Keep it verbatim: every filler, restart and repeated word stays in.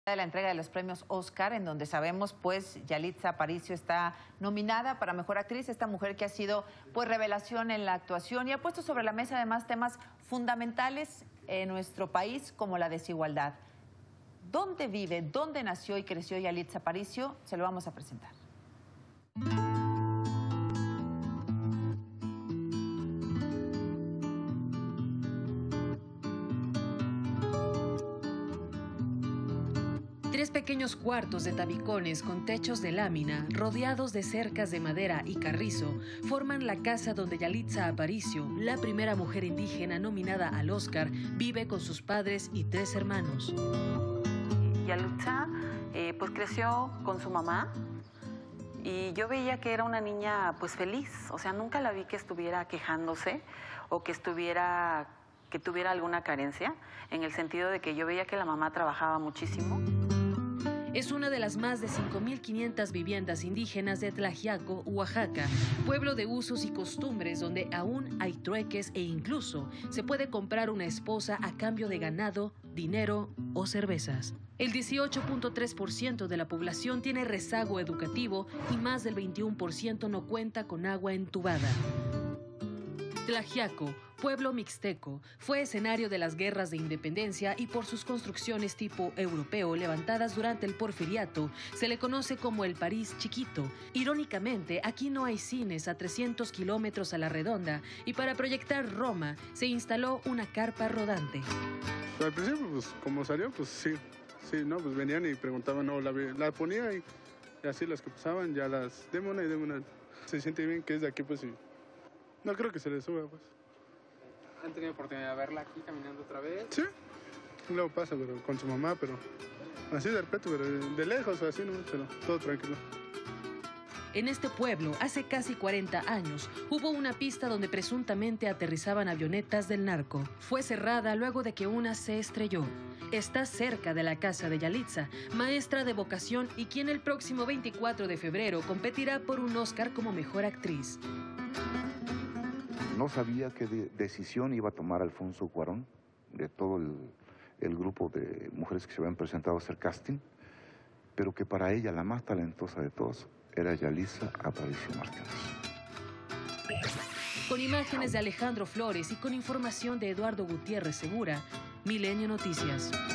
De la entrega de los premios Oscar, en donde sabemos pues Yalitza Aparicio está nominada para Mejor Actriz, esta mujer que ha sido pues revelación en la actuación y ha puesto sobre la mesa además temas fundamentales en nuestro país como la desigualdad. ¿Dónde vive, dónde nació y creció Yalitza Aparicio? Se lo vamos a presentar. Tres pequeños cuartos de tabicones con techos de lámina, rodeados de cercas de madera y carrizo, forman la casa donde Yalitza Aparicio, la primera mujer indígena nominada al Oscar, vive con sus padres y tres hermanos. Yalitza eh, pues creció con su mamá y yo veía que era una niña pues feliz, o sea, nunca la vi que estuviera quejándose o que estuviera, que tuviera alguna carencia, en el sentido de que yo veía que la mamá trabajaba muchísimo. Es una de las más de cinco mil quinientas viviendas indígenas de Tlaxiaco, Oaxaca, pueblo de usos y costumbres donde aún hay trueques e incluso se puede comprar una esposa a cambio de ganado, dinero o cervezas. El dieciocho punto tres por ciento de la población tiene rezago educativo y más del veintiuno por ciento no cuenta con agua entubada. Tlaxiaco, pueblo mixteco, fue escenario de las guerras de independencia y por sus construcciones tipo europeo levantadas durante el Porfiriato, se le conoce como el París chiquito. Irónicamente, aquí no hay cines a trescientos kilómetros a la redonda y para proyectar Roma se instaló una carpa rodante. Al principio, pues como salió, pues sí, sí, ¿no? Pues venían y preguntaban, no, la, la ponía y, y así las que pasaban, ya las, deme una y deme una. Se siente bien que es de aquí, pues sí. No creo que se le suba, pues. ¿Han tenido oportunidad de verla aquí caminando otra vez? Sí, luego pasa, pero con su mamá, pero así de repente, pero de lejos, así, ¿no? Pero todo tranquilo. En este pueblo, hace casi cuarenta años, hubo una pista donde presuntamente aterrizaban avionetas del narco. Fue cerrada luego de que una se estrelló. Está cerca de la casa de Yalitza, maestra de vocación y quien el próximo veinticuatro de febrero competirá por un Oscar como Mejor Actriz. No sabía qué de decisión iba a tomar Alfonso Cuarón, de todo el, el grupo de mujeres que se habían presentado a hacer casting, pero que para ella la más talentosa de todos era Yalitza Aparicio Martínez. Con imágenes de Alejandro Flores y con información de Eduardo Gutiérrez Segura, Milenio Noticias.